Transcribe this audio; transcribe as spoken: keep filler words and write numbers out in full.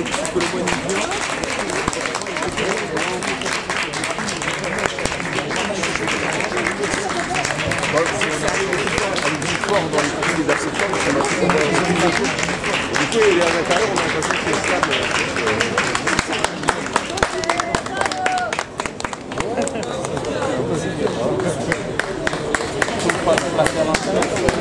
que le moine vient. Fort dans les produits des accessoires, mais ça m'a fait du coup, il est à l'intérieur, on a l'impression qu'il est stable. Il faut pas se placer à l'intérieur.